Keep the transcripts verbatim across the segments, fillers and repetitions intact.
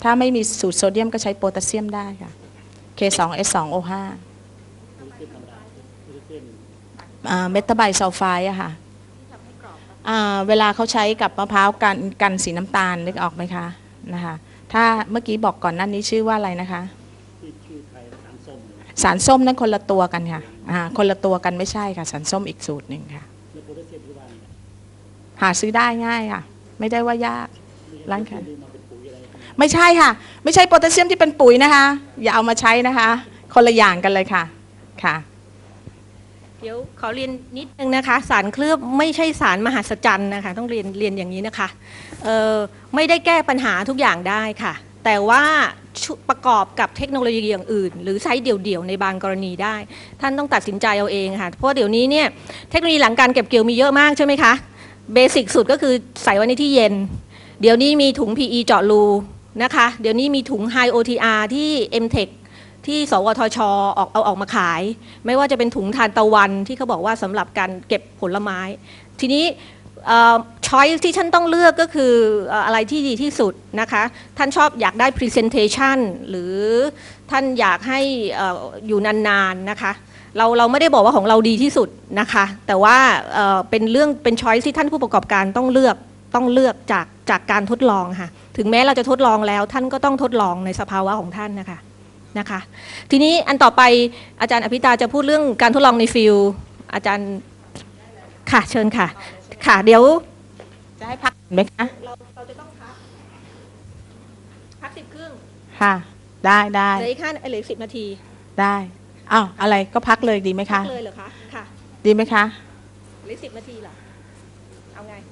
ถ้าไม่มีสูตรโซเดียมก็ใช้โพแทสเซียมได้ค่ะ เค สอง เอส สอง โอ ห้า เมตาไบซัลไฟด์อะค่ะเวลาเขาใช้กับมะพร้าวกันกันสีน้ำตาลนึกออกไหมคะนะคะถ้าเมื่อกี้บอกก่อนหน้านี้ชื่อว่าอะไรนะคะสารส้มนั้นคนละตัวกันค่ะคนละตัวกันไม่ใช่ค่ะสารส้มอีกสูตรหนึ่งค่ะหาซื้อได้ง่ายค่ะไม่ได้ว่ายากร้านค้าไม่ใช่ค่ะไม่ใช่โพแทสเซียมที่เป็นปุ๋ยนะคะอย่าเอามาใช้นะคะคนละอย่างกันเลยค่ะค่ะเดี๋ยวขอเรียนนิดนึงนะคะสารเคลือบไม่ใช่สารมหัศจรรย์นะคะต้องเรียนเรียนอย่างนี้นะคะเอ่อไม่ได้แก้ปัญหาทุกอย่างได้ค่ะแต่ว่าประกอบกับเทคโนโลยีอย่างอื่นหรือใช้เดี่ยวๆในบางกรณีได้ท่านต้องตัดสินใจเอาเองค่ะเพราะเดี๋ยวนี้เนี่ยเทคโนโลยีหลังการเก็บเกี่ยวมีเยอะมากใช่ไหมคะเบสิกสุดก็คือใส่ไว้ในที่เย็นเดี๋ยวนี้มีถุง พี อี เจาะรูนะคะเดี๋ยวนี้มีถุง High โอ ที อาร์ ที่ เอ็ม เทค ที่สวทช.ออกเอาออกมาขายไม่ว่าจะเป็นถุงทานตะวันที่เขาบอกว่าสำหรับการเก็บผลไม้ทีนี้ช้อยที่ท่านต้องเลือกก็คืออะไรที่ดีที่สุดนะคะท่านชอบอยากได้ Presentation หรือท่านอยากให้อยู่นานๆนะคะเราเราไม่ได้บอกว่าของเราดีที่สุดนะคะแต่ว่าเป็นเรื่องเป็นช้อยที่ท่านผู้ประกอบการต้องเลือกต้องเลือกจากจากการทดลองค่ะถึงแม้เราจะทดลองแล้วท่านก็ต้องทดลองในสภาวะของท่านนะคะนะคะทีนี้อันต่อไปอาจารย์อภิตาจะพูดเรื่องการทดลองในฟิลด์อาจารย์ค่ะเชิญค่ะค่ะเดี๋ยวจะให้พักไหมคะเราเราจะต้องพักพักสิบครึ่งค่ะได้ได้เหลืออีกห้าเหลือสิบนาทีได้อ้าวอะไรก็พักเลยดีไหมคะพักเลยเหรอคะค่ะดีไหมคะเหลือสิบนาทีเหรอเอาไง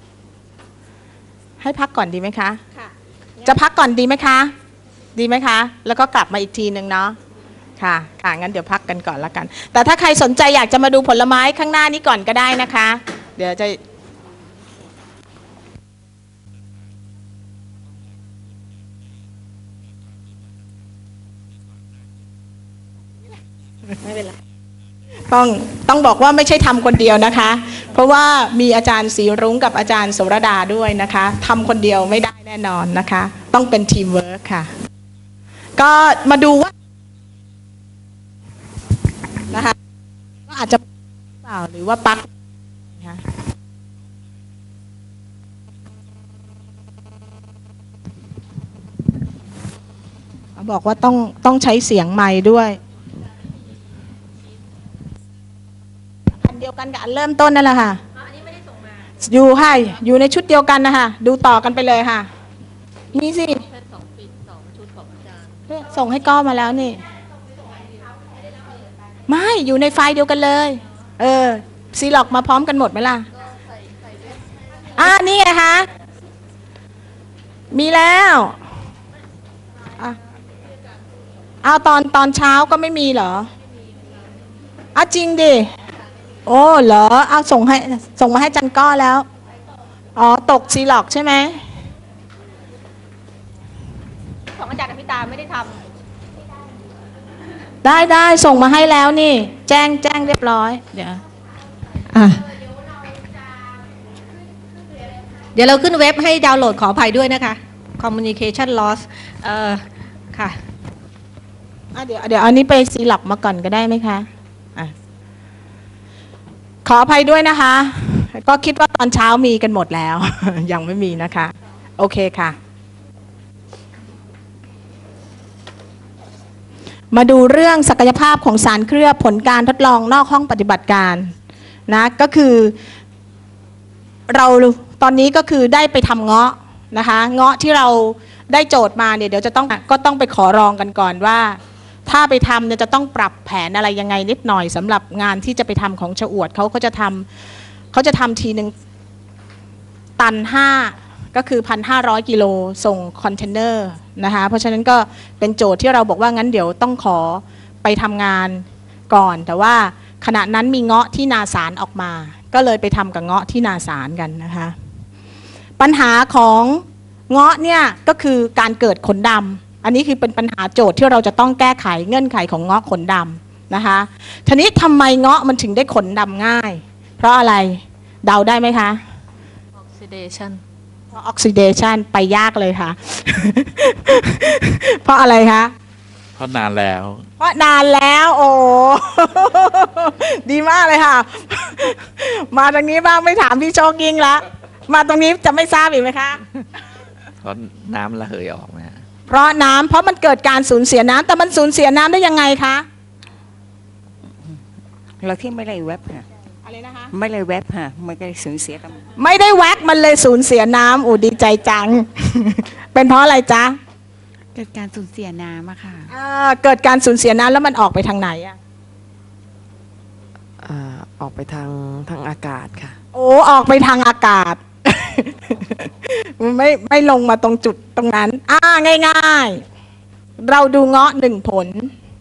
ให้พักก่อนดีไหมคะค่ะจะพักก่อนดีไหมคะดีไหมคะแล้วก็กลับมาอีกทีหนึ่งเนาะค่ะค่ะงั้นเดี๋ยวพักกันก่อนละกันแต่ถ้าใครสนใจอยากจะมาดูผลไม้ข้างหน้านี้ก่อนก็ได้นะคะเดี๋ยวจะไม่เป็นไรต้องต้องบอกว่าไม่ใช่ทำคนเดียวนะคะเพราะว่ามีอาจารย์ศรีรุ้งกับอาจารย์โสรดาด้วยนะคะทำคนเดียวไม่ได้แน่นอนนะคะต้องเป็นทีมเวิร์คค่ะก็มาดูว่านะคะก็อาจจะเปล่าหรือว่าปักนะคะบอกว่าต้องต้องใช้เสียงไมค์ด้วยอันเดียวกันกับอันเริ่มต้นนั่นแหละค่ะอันนี้ไม่ได้ส่งมาอยู่ค่ะอยู่ในชุดเดียวกันนะคะดูต่อกันไปเลยค่ะมีสิส่งให้ก้อมาแล้วนี่ไม่อยู่ในไฟล์เดียวกันเลยเออซีล็อกมาพร้อมกันหมดไหมล่ะอ่านี่ไงคะมีแล้วอ่ะเอาตอนตอนเช้าก็ไม่มีเหรออ่ะจริงดิโอ้เหรอเอาส่งให้ส่งมาให้จันก้อแล้วอ๋อตกซีล็อกใช่ไหมของอาจารย์อภิตาไม่ได้ทำได้ได้ส่งมาให้แล้วนี่แจ้งแจ้งเรียบร้อยเดี๋ยวอ่ะเดี๋ยวเราขึ้นเว็บให้ดาวน์โหลดขออภัยด้วยนะคะ communication loss เอ่อค่ะอ่ะเดี๋ยวเดี๋ยวอันนี้ไปซีล็อกมาก่อนก็ได้ไหมคะอ่ะขออภัยด้วยนะคะก็คิดว่าตอนเช้ามีกันหมดแล้วยังไม่มีนะคะโอเคค่ะมาดูเรื่องศักยภาพของสารเคลือบผลการทดลองนอกห้องปฏิบัติการนะก็คือเราตอนนี้ก็คือได้ไปทำเงาะนะคะเงาะที่เราได้โจทย์มาเนี่ยเดี๋ยวจะต้องก็ต้องไปขอรองกันก่อนว่าถ้าไปทำเนี่ยจะต้องปรับแผนอะไรยังไงนิดหน่อยสำหรับงานที่จะไปทำของชะอวดเขาเขาจะทำเขาจะทำทีหนึ่งตันห้าก็คือ หนึ่งพันห้าร้อย กิโลส่งคอนเทนเนอร์นะคะเพราะฉะนั้นก็เป็นโจทย์ที่เราบอกว่างั้นเดี๋ยวต้องขอไปทำงานก่อนแต่ว่าขณะนั้นมีเงาะที่นาสารออกมาก็เลยไปทำกับเงาะที่นาสารกันนะคะปัญหาของเงาะเนี่ยก็คือการเกิดขนดำอันนี้คือเป็นปัญหาโจทย์ที่เราจะต้องแก้ไขเงื่อนไขของเงาะขนดำนะคะทีนี้ทำไมเงาะมันถึงได้ขนดำง่ายเพราะอะไรเดาได้ไหมคะ oxidation เพราะออกซิเดชันไปยากเลยค่ะ เพราะอะไรคะเพราะนานแล้วเพราะนานแล้วโอ้ ดีมากเลยค่ะ มาตรงนี้บ้างไม่ถามพี่โชคยิ่งละมาตรงนี้จะไม่ทราบอีกไหมคะเพราะน้ำระเหยออกนะฮะเพราะน้ำเพราะมันเกิดการสูญเสียน้ำแต่มันสูญเสียน้ำได้ยังไงคะเราที่ไม่ได้เว็บค่ะอะไรนะคะไม่ได้เว็บค่ะมันก็เลยสูญเสียกันไม่ได้แว็กมันเลยสูญเสียน้ำอูดีใจจัง เป็นเพราะอะไรจ๊ะเกิดการสูญเสียน้ำอะค่ะอ่าเกิดการสูญเสียน้ำแล้วมันออกไปทางไหนอะอ่าออกไปทางทางอากาศค่ะโอ้ออกไปทางอากาศ ไม่ไม่ลงมาตรงจุดตรงนั้นอ่าง่ายๆ เราดูเงาะหนึ่งผล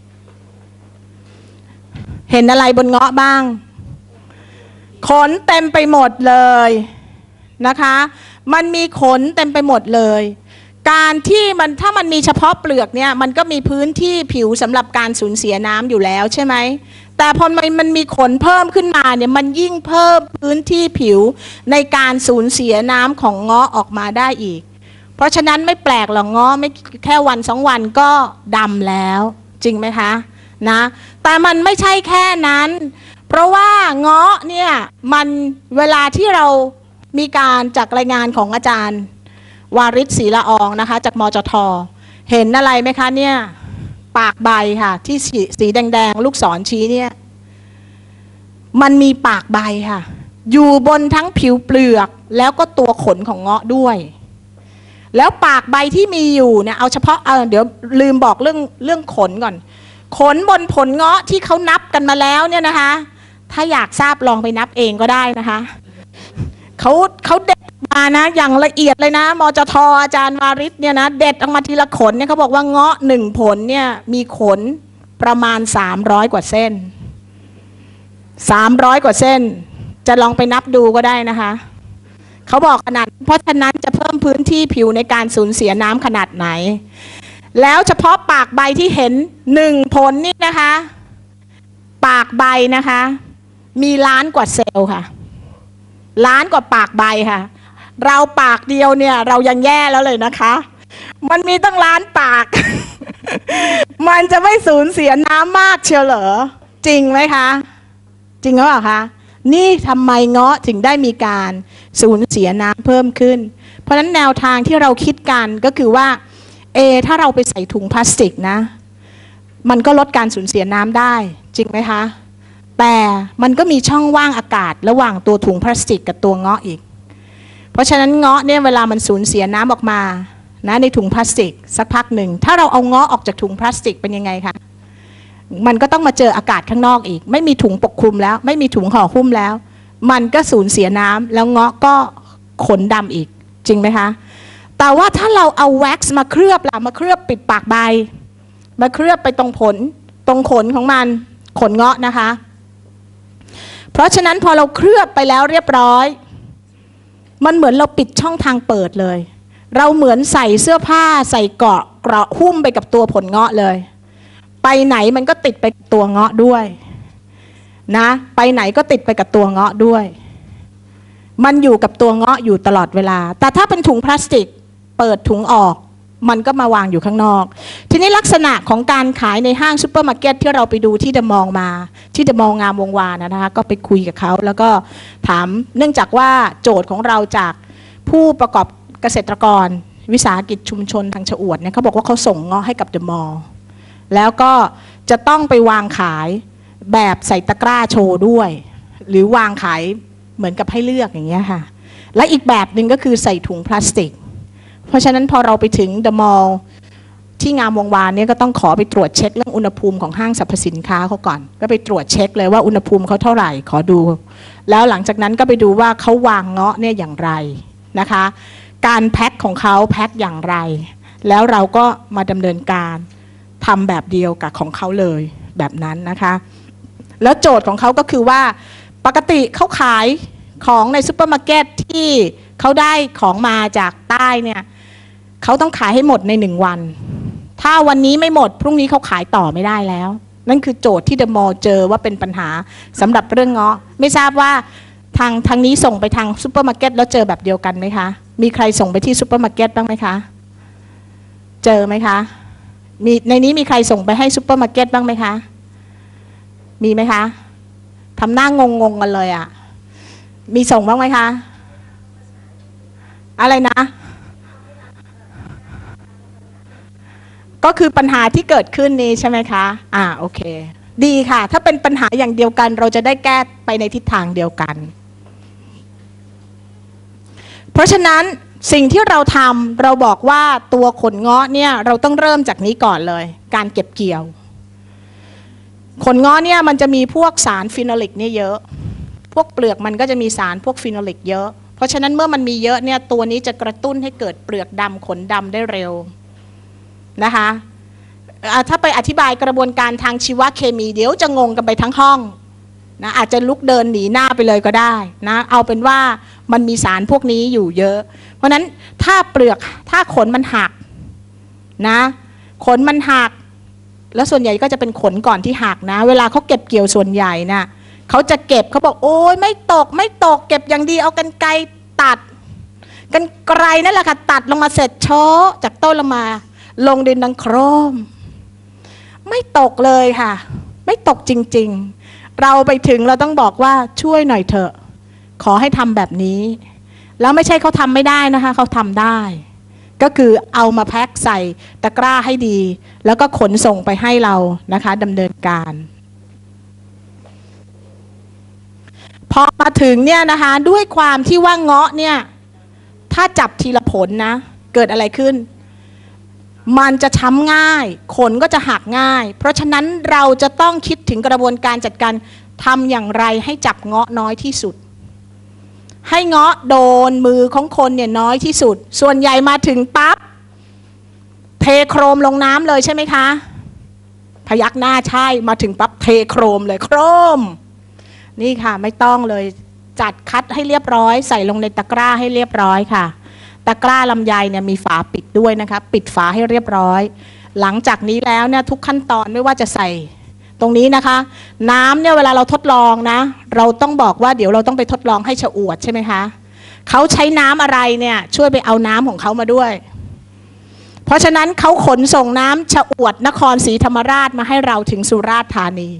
เห็นอะไรบนเงาะบ้าง ขนเต็มไปหมดเลยนะคะ มันมีขนเต็มไปหมดเลย การที่มันถ้ามันมีเฉพาะเปลือกเนี่ยมันก็มีพื้นที่ผิวสำหรับการสูญเสียน้ำอยู่แล้วใช่ไหมแต่พอมันมันมีขนเพิ่มขึ้นมาเนี่ยมันยิ่งเพิ่มพื้นที่ผิวในการสูญเสียน้ำของเงาะออกมาได้อีก เพราะฉะนั้นไม่แปลกหรอกเงาะไม่แค่วันสองวันก็ดำแล้วจริงไหมคะนะแต่มันไม่ใช่แค่นั้น เพราะว่าเงาะเนี่ยมันเวลาที่เรามีการจากรายงานของอาจารย์วาริศศรีละอองนะคะจากมจท.เห็นอะไรไหมคะเนี่ยปากใบค่ะที่สีสีแดงๆลูกศรชี้เนี่ยมันมีปากใบค่ะอยู่บนทั้งผิวเปลือกแล้วก็ตัวขนของเงาะด้วยแล้วปากใบที่มีอยู่เนี่ยเอาเฉพาะเออเดี๋ยวลืมบอกเรื่องเรื่องขนก่อนขนบนผลเงาะที่เขานับกันมาแล้วเนี่ยนะคะถ้าอยากทราบลองไปนับเองก็ได้นะคะเขาเขาเด็ดมานะอย่างละเอียดเลยนะมจท.อาจารย์วาริศเนี่ยนะเด็ดออกมาทีละขนเนี่ยเขาบอกว่าเงาะหนึ่งผลเนี่ยมีขนประมาณสามร้อยกว่าเส้นสามร้อยกว่าเส้นจะลองไปนับดูก็ได้นะคะเขาบอกขนาดเพราะฉะนั้นจะเพิ่มพื้นที่ผิวในการสูญเสียน้ำขนาดไหนแล้วเฉพาะปากใบที่เห็นหนึ่งผลนี่นะคะปากใบนะคะมีล้านกว่าเซลล์ค่ะล้านกว่าปากใบค่ะเราปากเดียวเนี่ยเรายังแย่แล้วเลยนะคะมันมีตั้งล้านปาก มันจะไม่สูญเสียน้ำมากเชียวเหรอจริงไหมคะจริงหรือเปล่าคะนี่ทำไมเงาะถึงได้มีการสูญเสียน้ำเพิ่มขึ้นเพราะฉะนั้นแนวทางที่เราคิดกันก็คือว่าเอถ้าเราไปใส่ถุงพลาสติกนะมันก็ลดการสูญเสียน้ำได้จริงไหมคะแต่มันก็มีช่องว่างอากาศระหว่างตัวถุงพลาสติกกับตัวเงาะอีกเพราะฉะนั้นเงาะเนี่ยเวลามันสูญเสียน้ำออกมานะในถุงพลาสติกสักพักหนึ่งถ้าเราเอาเงาะออกจากถุงพลาสติกเป็นยังไงคะมันก็ต้องมาเจออากาศข้างนอกอีกไม่มีถุงปกคลุมแล้วไม่มีถุงห่อหุ้มแล้วมันก็สูญเสียน้ำแล้วเงาะก็ขนดำอีกจริงไหมคะแต่ว่าถ้าเราเอาแว็กซ์มาเคลือบล่ะมาเคลือบปิดปากใบมาเคลือบไปตรงผลตรงขนของมันขนเงาะนะคะเพราะฉะนั้นพอเราเคลือบไปแล้วเรียบร้อยมันเหมือนเราปิดช่องทางเปิดเลยเราเหมือนใส่เสื้อผ้าใส่เกราะเกราะหุ้มไปกับตัวผลเงาะเลยไปไหนมันก็ติดไปกับตัวเงาะด้วยนะไปไหนก็ติดไปกับตัวเงาะด้วยมันอยู่กับตัวเงาะอยู่ตลอดเวลาแต่ถ้าเป็นถุงพลาสติกเปิดถุงออกมันก็มาวางอยู่ข้างนอกทีนี้ลักษณะของการขายในห้างซูเปอร์มาร์เก็ตที่เราไปดูที่เดอะมอลล์มาที่เดอะมอลล์งามวงวานนะคะก็ไปคุยกับเขาแล้วก็ถามเนื่องจากว่าโจทย์ของเราจากผู้ประกอบเกษตรกรวิสาหกิจชุมชนทางชะอวดเนี่ยเขาบอกว่าเขาส่งเงาะให้กับเดอะมอลล์แล้วก็จะต้องไปวางขายแบบใส่ตะกร้าโชว์ด้วยหรือวางขายเหมือนกับให้เลือกอย่างเงี้ยค่ะและอีกแบบหนึ่งก็คือใส่ถุงพลาสติกเพราะฉะนั้นพอเราไปถึงเดอะมอลล์ที่งามวงวานเนี่ยก็ต้องขอไปตรวจเช็คเรื่องอุณหภูมิของห้างสรรพสินค้าเขาก่อนก็ไปตรวจเช็คเลยว่าอุณหภูมิเขาเท่าไหร่ขอดูแล้วหลังจากนั้นก็ไปดูว่าเขาวางเงาะเนี่ยอย่างไรนะคะการแพ็คของเขาแพ็คอย่างไรแล้วเราก็มาดำเนินการทำแบบเดียวกับของเขาเลยแบบนั้นนะคะแล้วโจทย์ของเขาก็คือว่าปกติเขาขายของในซุปเปอร์มาร์เก็ตที่เขาได้ของมาจากใต้เนี่ยเขาต้องขายให้หมดในหนึ่งวันถ้าวันนี้ไม่หมดพรุ่งนี้เขาขายต่อไม่ได้แล้วนั่นคือโจทย์ที่เดอะมอลล์เจอว่าเป็นปัญหาสำหรับเรื่องเงาะไม่ทราบว่าทางทางนี้ส่งไปทางซุปเปอร์มาร์เก็ตแล้วเจอแบบเดียวกันไหมคะมีใครส่งไปที่ซูเปอร์มาร์เก็ตบ้างไหมคะเจอไหมคะมีในนี้มีใครส่งไปให้ซูเปอร์มาร์เก็ตบ้างไหมคะมีไหมคะทำหน้างงงกันเลยอะ่ะมีส่งบ้างไหมคะอะไรนะก็คือปัญหาที่เกิดขึ้นนี้ใช่ไหมคะอ่าโอเคดีค่ะถ้าเป็นปัญหาอย่างเดียวกันเราจะได้แก้ไปในทิศทางเดียวกันเพราะฉะนั้นสิ่งที่เราทำเราบอกว่าตัวขนเงาะเนี่ยเราต้องเริ่มจากนี้ก่อนเลยการเก็บเกี่ยวขนเงาะเนี่ยมันจะมีพวกสารฟีโนลิกเนี่ยเยอะพวกเปลือกมันก็จะมีสารพวกฟีโนลิกเยอะเพราะฉะนั้นเมื่อมันมีเยอะเนี่ยตัวนี้จะกระตุ้นให้เกิดเปลือกดำขนดำได้เร็วนะคะถ้าไปอธิบายกระบวนการทางชีวเคมีเดี๋ยวจะงงกันไปทั้งห้องนะอาจจะลุกเดินหนีหน้าไปเลยก็ได้นะเอาเป็นว่ามันมีสารพวกนี้อยู่เยอะเพราะฉะนั้นถ้าเปลือกถ้าขนมันหักนะขนมันหักแล้วส่วนใหญ่ก็จะเป็นขนก่อนที่หักนะเวลาเขาเก็บเกี่ยวส่วนใหญ่นะเขาจะเก็บเขาบอกโอ้ยไม่ตกไม่ตกเก็บอย่างดีเอากรรไกรตัดกรรไกรนั่นแหละค่ะตัดลงมาเสร็จโชะจากต้นลงมาลงดินดังโครมไม่ตกเลยค่ะไม่ตกจริงๆเราไปถึงเราต้องบอกว่าช่วยหน่อยเถอะขอให้ทำแบบนี้แล้วไม่ใช่เขาทำไม่ได้นะคะเขาทำได้ก็คือเอามาแพ็คใส่ตะกร้าให้ดีแล้วก็ขนส่งไปให้เรานะคะดำเนินการพอมาถึงเนี่ยนะคะด้วยความที่ว่าเงาะเนี่ยถ้าจับทีละผลนะเกิดอะไรขึ้นมันจะช้ำง่ายขนก็จะหักง่ายเพราะฉะนั้นเราจะต้องคิดถึงกระบวนการจัดการทำอย่างไรให้จับเงาะน้อยที่สุดให้เงาะโดนมือของคนเนี่ยน้อยที่สุดส่วนใหญ่มาถึงปั๊บเทโครมลงน้ำเลยใช่ไหมคะพยักหน้าใช่มาถึงปั๊บเทโครมเลยโครมนี่ค่ะไม่ต้องเลยจัดคัดให้เรียบร้อยใส่ลงในตะกร้าให้เรียบร้อยค่ะตะกร้าลำไยเนี่ยมีฝาปิดด้วยนะคะปิดฝาให้เรียบร้อยหลังจากนี้แล้วเนี่ยทุกขั้นตอนไม่ว่าจะใส่ตรงนี้นะคะน้ำเนี่ยเวลาเราทดลองนะเราต้องบอกว่าเดี๋ยวเราต้องไปทดลองให้ชะอวดใช่ไหมคะเขาใช้น้ำอะไรเนี่ยช่วยไปเอาน้ำของเขามาด้วยเพราะฉะนั้นเขาขนส่งน้ำชะอวดนครศรีธรรมราชมาให้เราถึงสุราษฎร์ธานี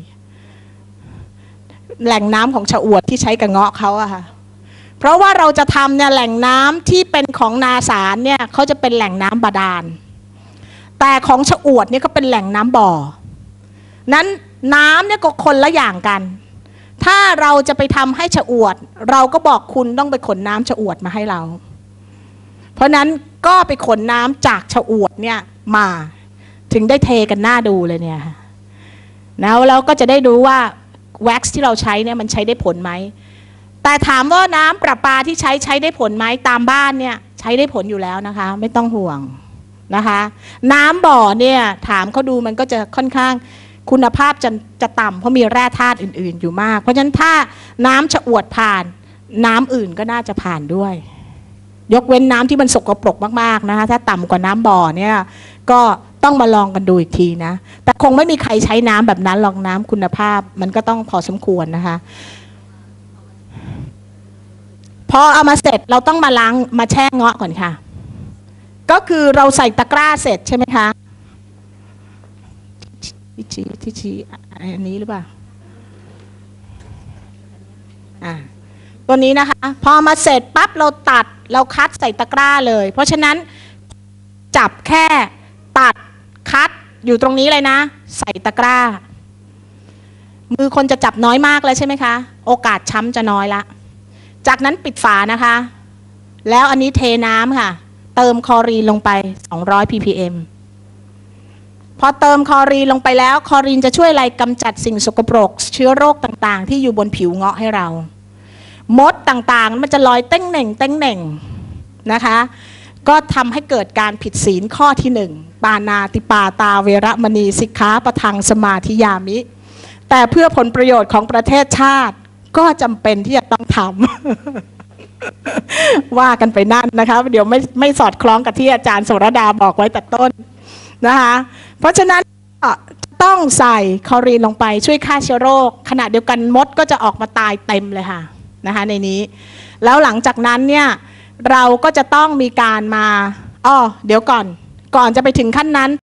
แหล่งน้ำของชะอวดที่ใช้กับเงาะเขาอะค่ะเพราะว่าเราจะทำเนี่ยแหล่งน้ำที่เป็นของนาสารเนี่ยเขาจะเป็นแหล่งน้ำบาดาลแต่ของชะอวดเนี่ยก็เป็นแหล่งน้ำบ่อนั้นน้ำเนี่ยก็คนละอย่างกันถ้าเราจะไปทำให้ชะอวดเราก็บอกคุณต้องไปขนน้ำชะอวดมาให้เราเพราะนั้นก็ไปขนน้ำจากชะอวดเนี่ยมาถึงได้เทกันหน้าดูเลยเนี่ยแล้วเราก็จะได้ดูว่าแว็กซ์ที่เราใช้เนี่ยมันใช้ได้ผลไหมแต่ถามว่าน้ำประปาที่ใช้ใช้ได้ผลไหมตามบ้านเนี่ยใช้ได้ผลอยู่แล้วนะคะไม่ต้องห่วงนะคะน้ำบ่อเนี่ยถามเขาดูมันก็จะค่อนข้างคุณภาพจะจะต่ำเพราะมีแร่ธาตุอื่นๆอยู่มากเพราะฉะนั้นถ้าน้ำชะอวดผ่านน้ำอื่นก็น่าจะผ่านด้วยยกเว้นน้ำที่มันสกปรกมากๆนะคะถ้าต่ำกว่าน้ำบ่อเนี่ยก็ต้องมาลองกันดูอีกทีนะแต่คงไม่มีใครใช้น้ำแบบนั้นหรอกน้ำคุณภาพมันก็ต้องพอสมควรนะคะพอเอามาเสร็จเราต้องมาล้างมาแช่เงาะก่อนค่ะก็คือเราใส่ตะกร้าเสร็จใช่ไหมคะที่ชี้ที่ชี้อันนี้หรือเปล่าอ่าตัวนี้นะคะพอมาเสร็จปั๊บเราตัดเราคัดใส่ตะกร้าเลยเพราะฉะนั้นจับแค่ตัดคัดอยู่ตรงนี้เลยนะใส่ตะกร้ามือคนจะจับน้อยมากเลยใช่ไหมคะโอกาสช้ำจะน้อยละจากนั้นปิดฝานะคะแล้วอันนี้เทน้ำค่ะเติมคลอรีนลงไปสองร้อย พี พี เอ็ม พอเติมคลอรีนลงไปแล้วคลอรีนจะช่วยอะไรกำจัดสิ่งสกปรกเชื้อโรคต่างๆที่อยู่บนผิวเงาะให้เรามดต่างๆมันจะลอยเต้งเหน่งเต้งเหน่งนะคะก็ทำให้เกิดการผิดศีลข้อที่หนึ่งปานาติปาตาเวรมณีสิกขาปะทังสมาธิยามิแต่เพื่อผลประโยชน์ของประเทศชาติก็จำเป็นที่จะต้องทำ ว่ากันไปนั่นนะคะเดี๋ยวไม่ไม่สอดคล้องกับที่อาจารย์โสรดาบอกไว้แต่ต้นนะคะเพราะฉะนั้นต้องใส่คลอรีนลงไปช่วยฆ่าเชื้อโรคขณะเดียวกันมดก็จะออกมาตายเต็มเลยค่ะนะคะในนี้แล้วหลังจากนั้นเนี่ยเราก็จะต้องมีการมาอ้อเดี๋ยวก่อน ก่อนจะไปถึงขั้นนั้น